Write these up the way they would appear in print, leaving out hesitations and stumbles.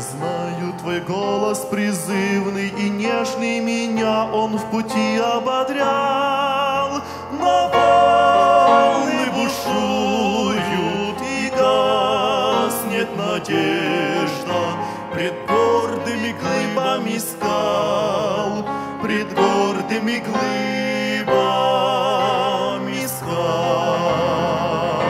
знаю твой голос призывный и нежный, меня он в пути ободрял. Но волны бушуют и гаснет надежда пред гордыми глыбами скал, пред гордыми глыбами скал.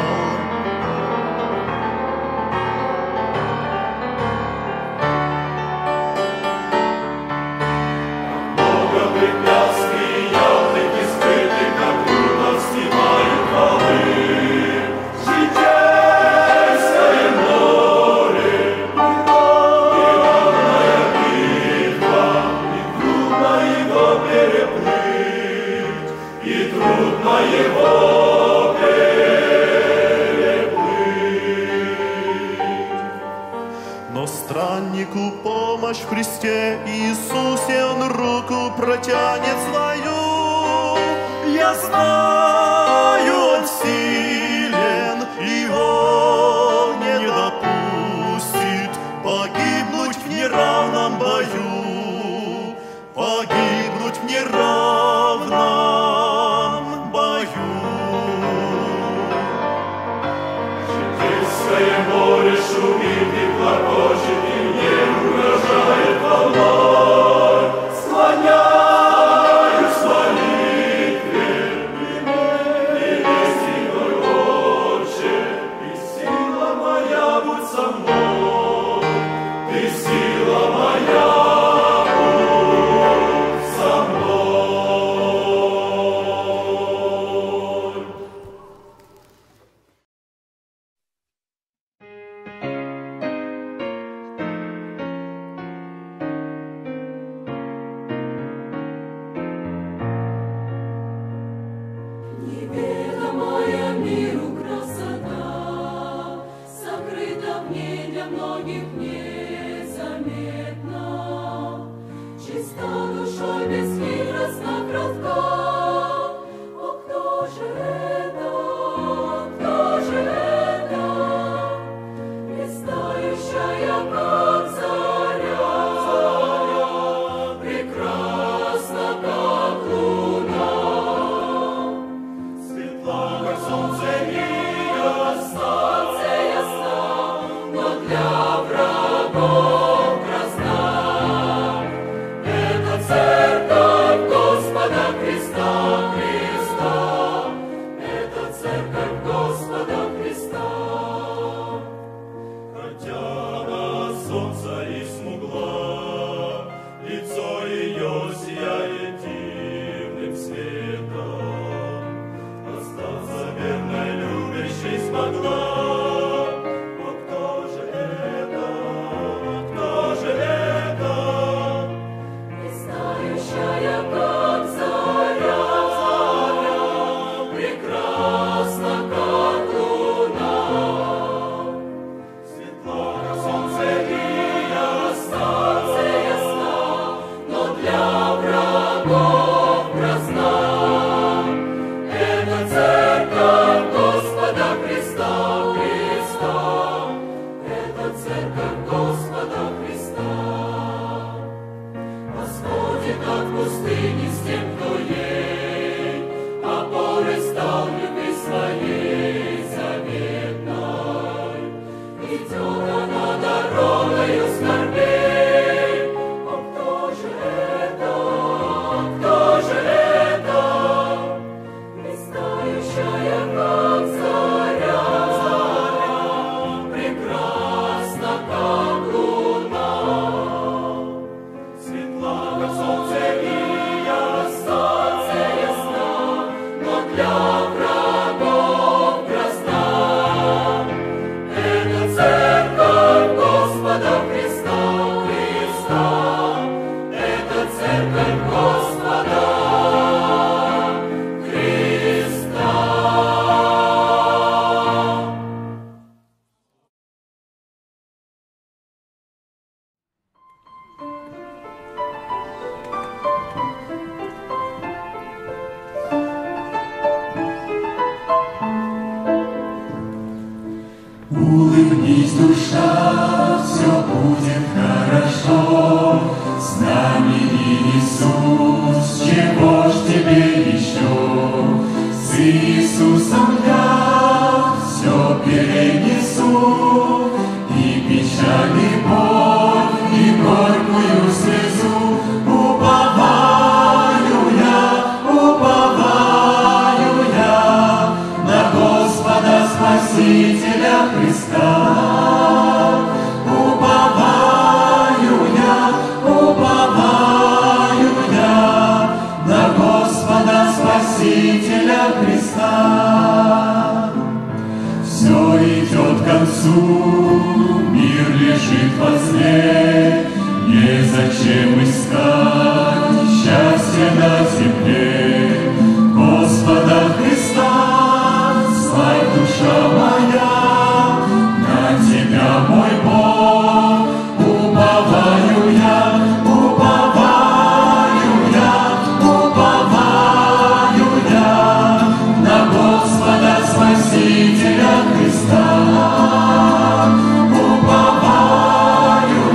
Но страннику помощь в Христе Иисусе Он руку протянет свою. Я знаю, Он силен, и Он не допустит погибнуть в неравном бою, погибнуть в неравном бою. Житейское море шумит и клокочет, и мне угрожает волна. Склоняюсь в молитве, и весь иной Отче, и сила моя будь со мной, и сила моя будь со мной. Неведомая миру красота сокрыта в ней, для многих незаметна. Чиста душой, бесхитростна, кратка. О, кто же это? Кто же это? Блистающая, как заря, прекрасна, как луна. Светла, как солнце, и ясна, но для врагов грозна. Это церковь Господа Христа, Христа. Это церковь Господа Христа. Хотя на солнце и смугла, лицо ее сияет дивным светом. Остаться верной, любящей смогла. О, кто же это? Кто же это? Блистающая, как заря, прекрасна, как луна. Светла, как солнце, и ясна, Но для врагов грозна. Это церковь Господа Христа, Христа. Это церковь Господа Христа. Восходит от пустыни с тем, кто ей опорой стал любви своей заветной. Идет она дорогою скорбей. О, кто же это? Кто же это? Блистающая, как заря, прекрасна, как луна. светла, как солнце, и ясна, Но для врагов грозна. Это церковь печаль и боль, и горькую слезу, уповаю я на Господа Спасителя Христа. Уповаю я на Господа Спасителя Христа. Все идет к концу, мир лежит во сне, незачем искать счастье на земле. Господа Христа, славь, душа моя, на Тебя, мой Бог, уповаю я на Господа Спасителя Христа. Уповаю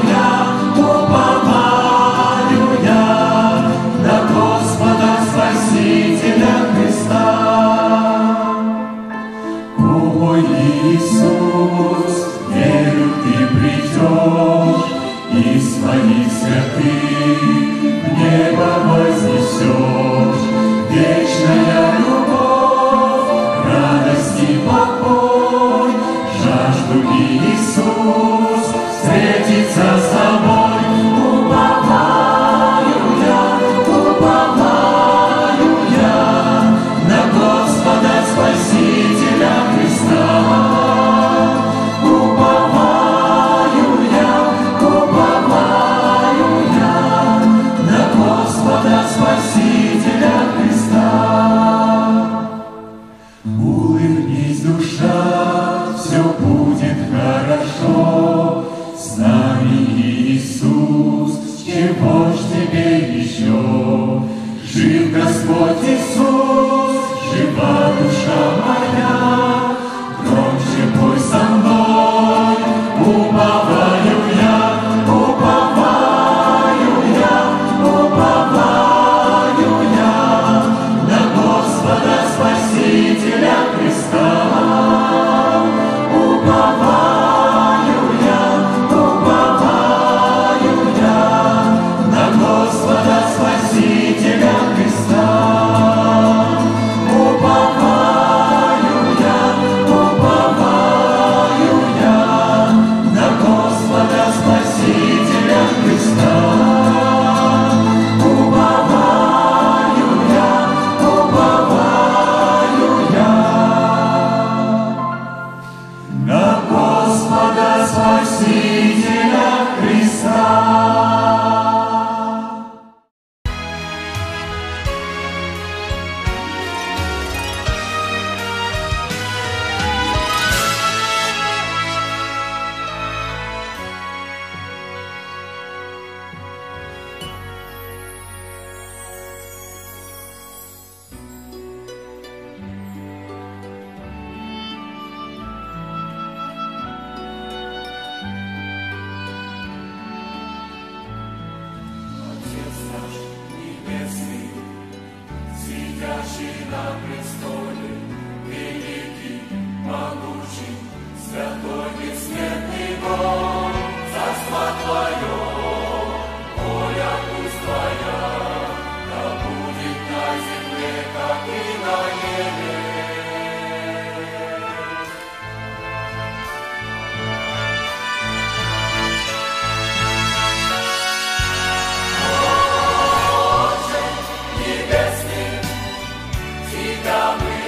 я на Господа Спасителя Христа. О, Иисус, верю, Ты придешь и своих святых в небо вознесешь. Вечная любовь, радость и покой, жажду, Иисус, встретиться с Тобой. Уповаю я на Господа Спасителя Христа. Уповаю я на Господа Спасителя Христа. Улыбнись, душа, все будет хорошо. С нами Иисус, чего ж тебе еще? Жив Господь Иисус, жива душа моя, громче пой со мной. Уповаю я на Господа Спасителя Христа. Уповаю я на Господа Спасителя Христа. Уповаю я на Господа Спасителя Христа. Уповаю я на Господа Спасителя Христа. Тебя мы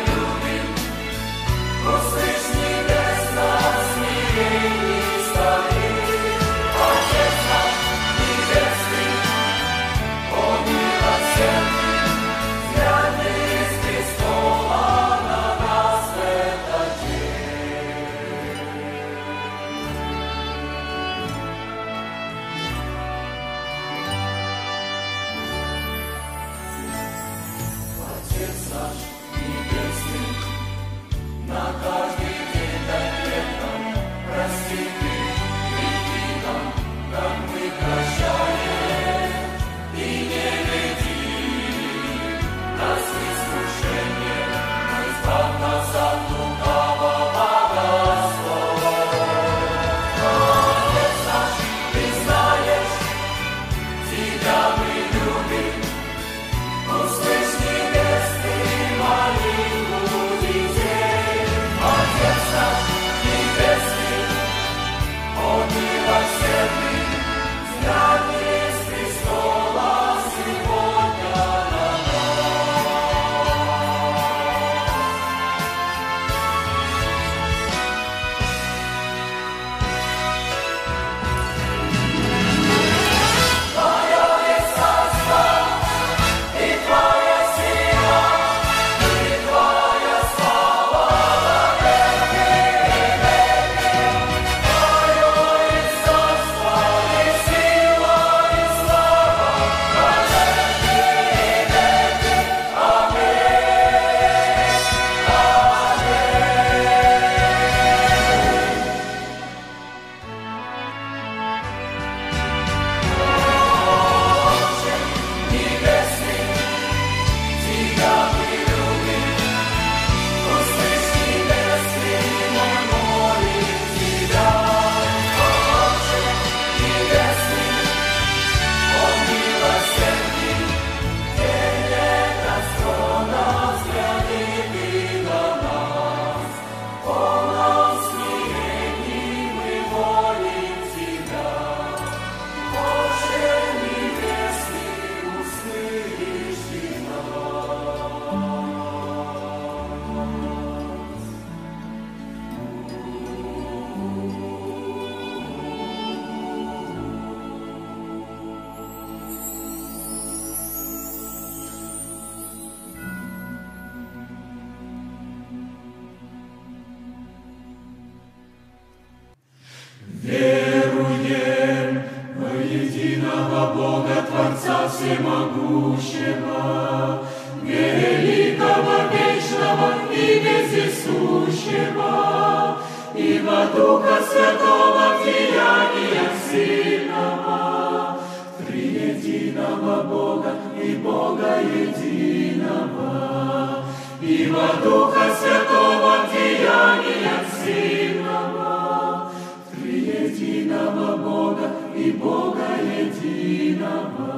Всемогущего, великого, вечного и вездесущего, и во Духа Святого в деяниях сильного, триединого Бога и Бога единого, и во Духа Святого в деяниях сильного, триединого Бога и Бога единого.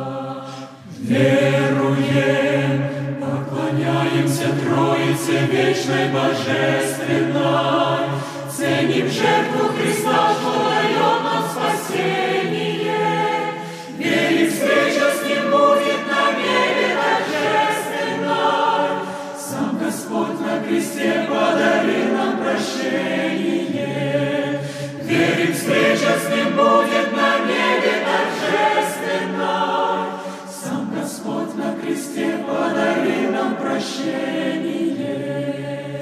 Веруем, поклоняемся Троице вечной божественной, ценим жертву Христа, что дает нам спасение. Верим, встреча с Ним будет на небе торжественной. Сам Господь на кресте подарил нам прощение. Верим, встреча с Ним будет на небе торжественной. Сам Господь на кресте подарил нам прощение.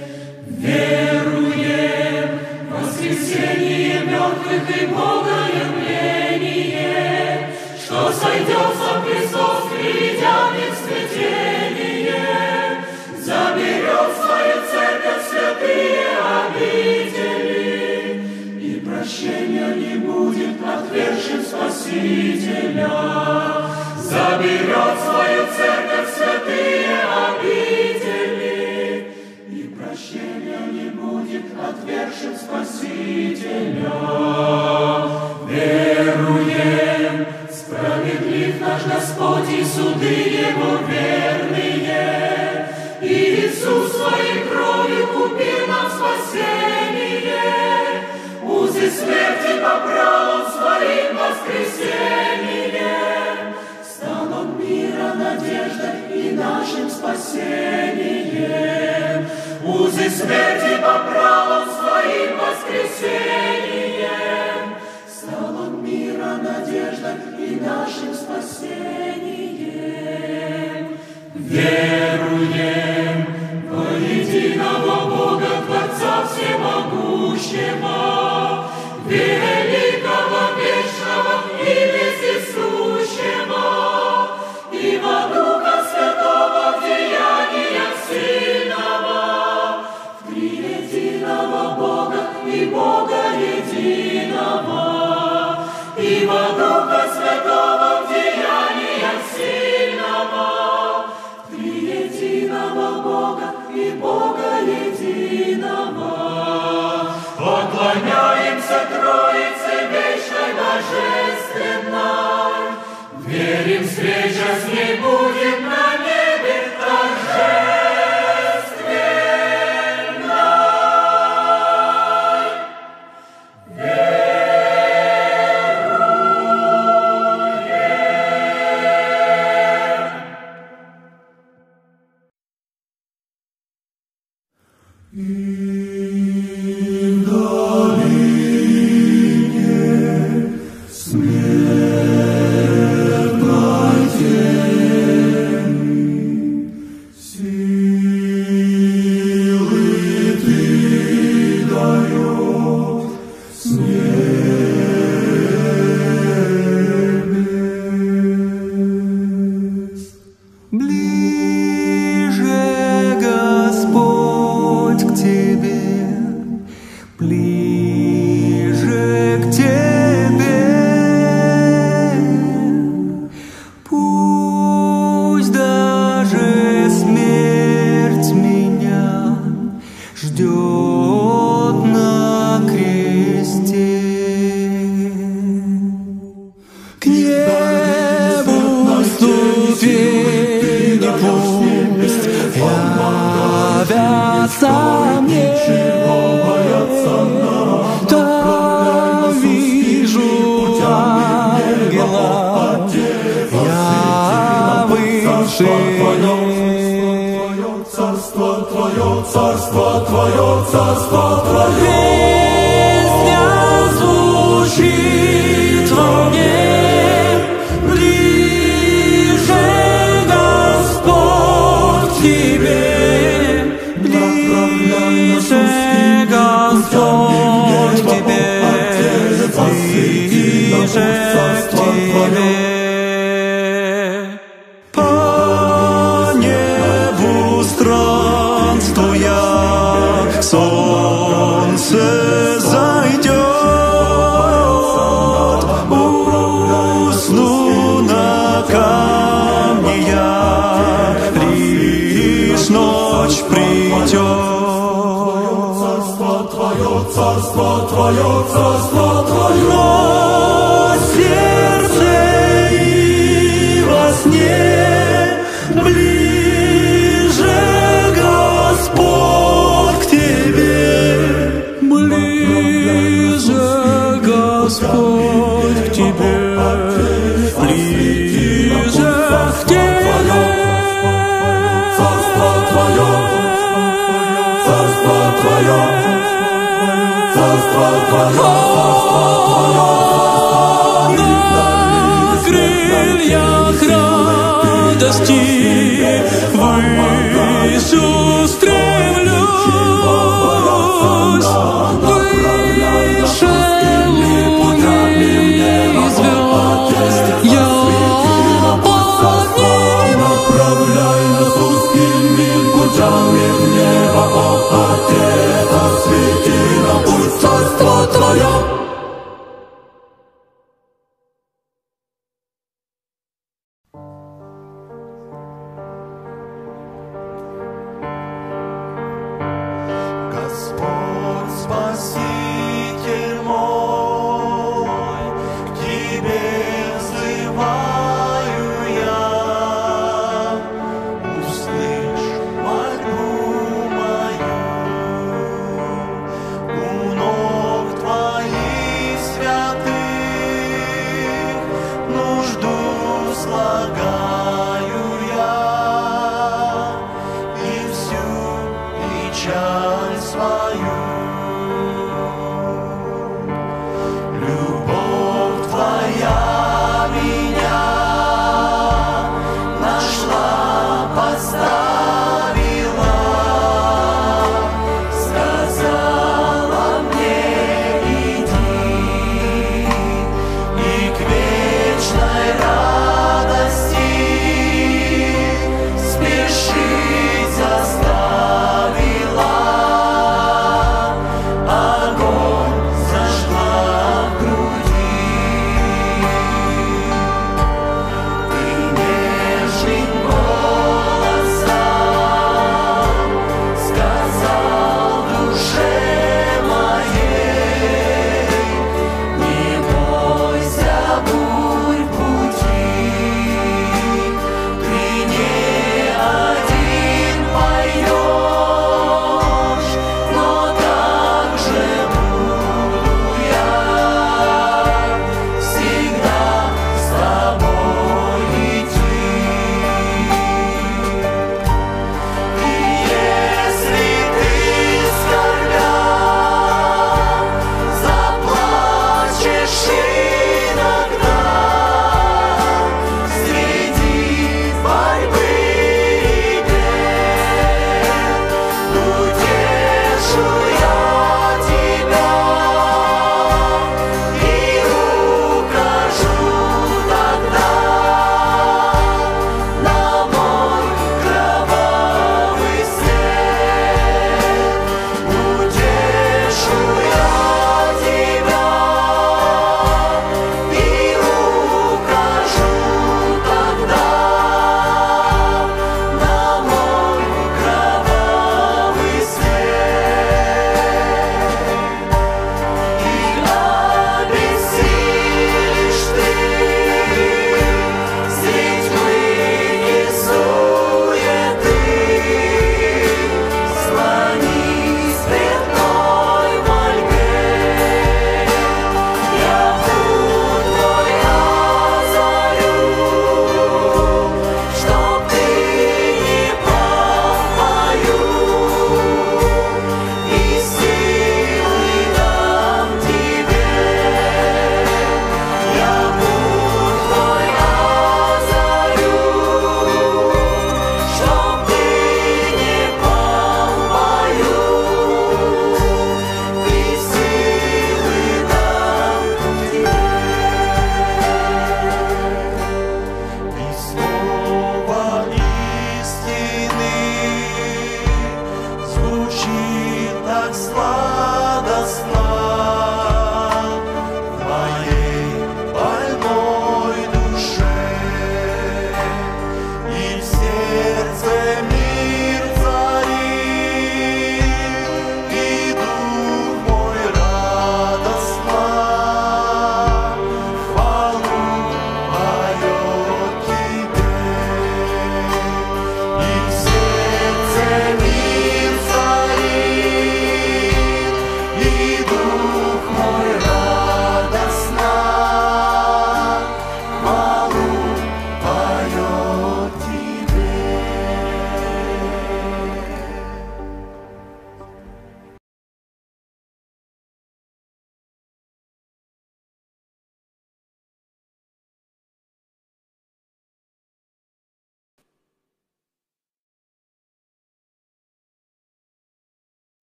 Веруем в воскресение мертвых и богоявление, что сойдет сам Христос, приведя мир в смятение, заберет свою церковь святые обители, и прощения не будет отвергшим Спасителя. Заберет свою церковь святые обители, и прощения не будет отвергшим Спасителя. Веруем, справедлив наш Господь и суды Его верные, и Иисус своей кровью купил нам спасение, узы смерти побрал Он своим воскресением, стал Он мира надеждой и нашим спасением, узы смерти побрал Он своим воскресением, стал Он мира надеждой и нашим спасением. Веруем во единого Бога, Творца Всемогущего, великого, вечного и вездесущего, и во Духа Святого в деяниях сильного, в триединого Бога и Бога единого, и во Духа Святого в деяниях сильного, в триединого Бога и Бога единого. Поклоняемся Троице вечной божественной, верим, встреча с Ней будет на небе торжественной. Царство Твое, Царство Твое, Царство Твое. Песня звучит во мне, ближе Господь к Тебе, ближе Господь к Тебе, ближе к Тебе. Твое, Царство Твое. На сердце и во сне ближе Господь к Тебе. Ближе Господь к Тебе, ближе к Тебе. Царство Твое, Царство Твое, Царство Твое, на крыльях радости выше устремлюсь, выше луны и звезд я поднимусь. Направляй нас узкими путями в небо, о Отец, освети нам путь. Царство Твое.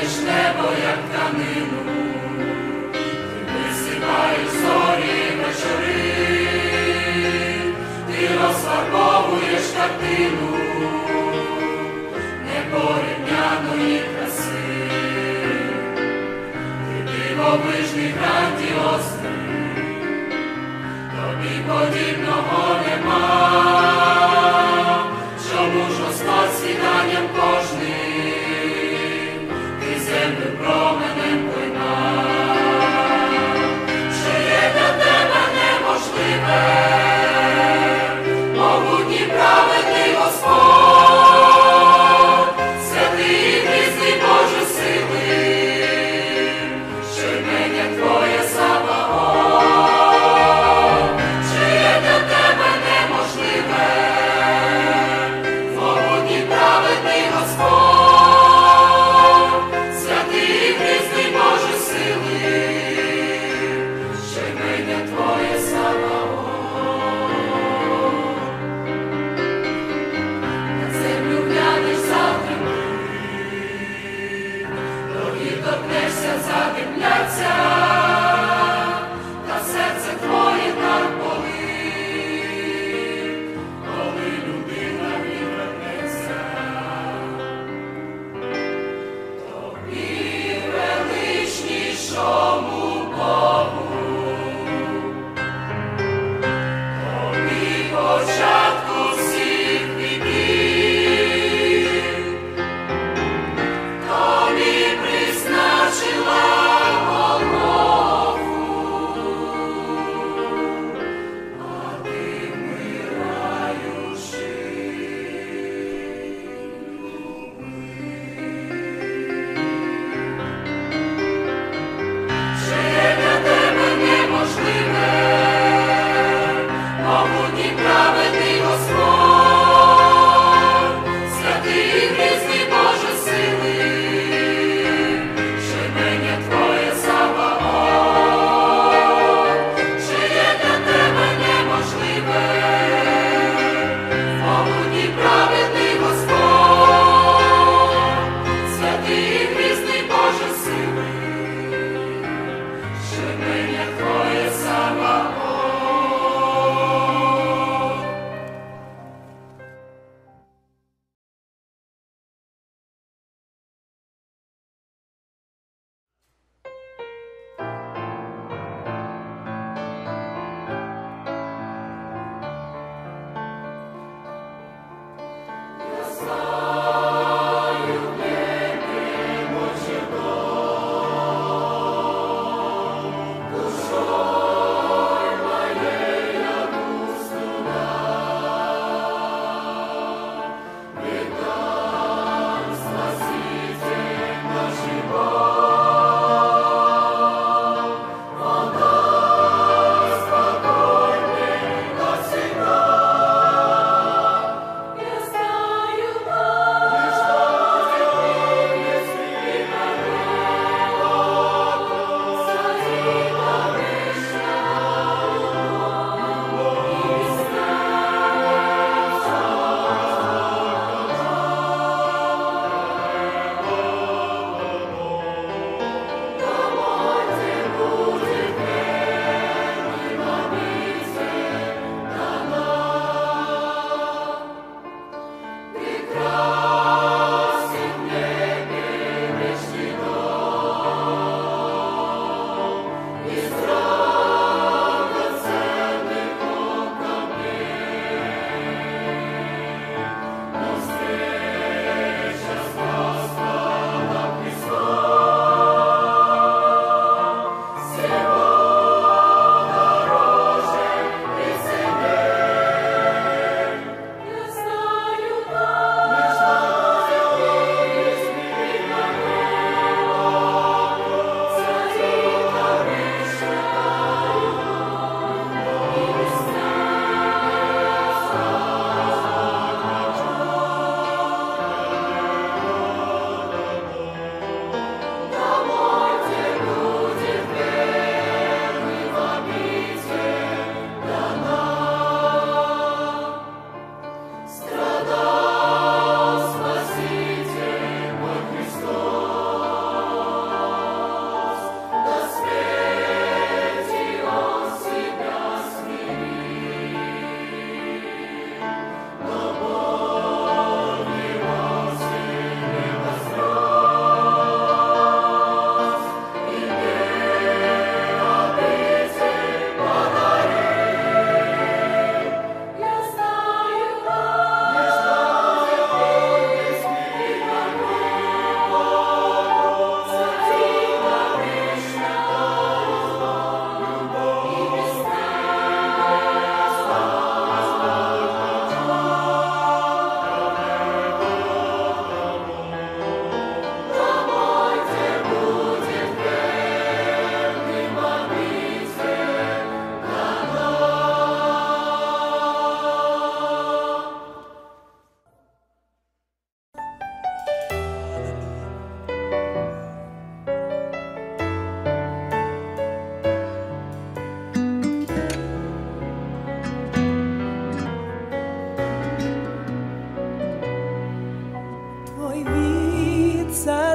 Одягаєш небо, як тканину, висипаєш зорі вечори, ти розфарбовуєш картину непорівняної краси, ти дивовижний, грандіозний, тобі подібного нема. Чому ж Господь свіданням кожним ти землю променем поймав? Що є для тебе неможливе, могутній праведний Господь.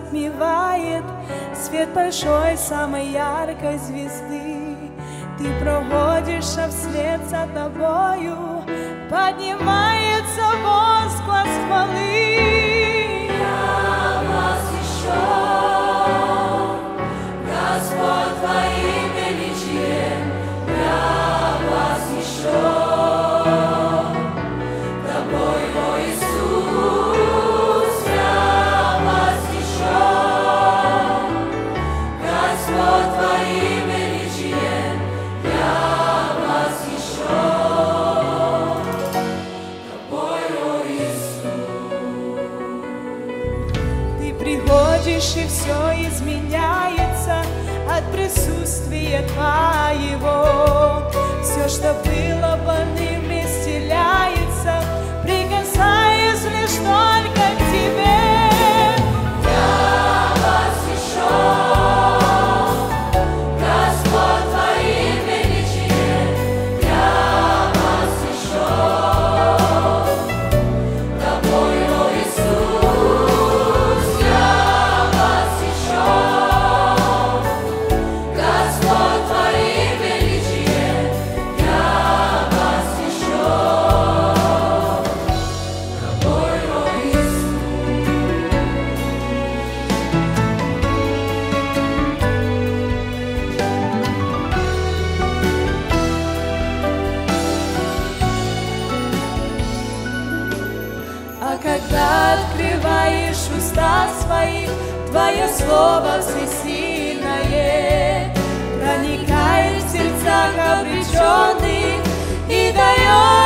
затмевает свет большой, самой яркой звезды. Ты проводишься вслед за тобою, поднимается возглас хвалы. Я восхищен, Господь, Твоим величием, я восхищен Тобой, о Иисус, я восхищен, Господь, Твоим величием, я восхищен Тобой, о Иисус. Ты приходишь, и все изменяется от присутствия Твоего. Все, что было больным, исцеляется, прикасаясь лишь только к Тебе. Я восхищен, Господь, Твоим величием, я восхищен Тобой, о Иисус, я восхищен, Господь, Твоим величием, я восхищен Тобой, о Иисус. А когда открываешь уста свои, Твое слово всесильное проникает в сердца обреченных и дает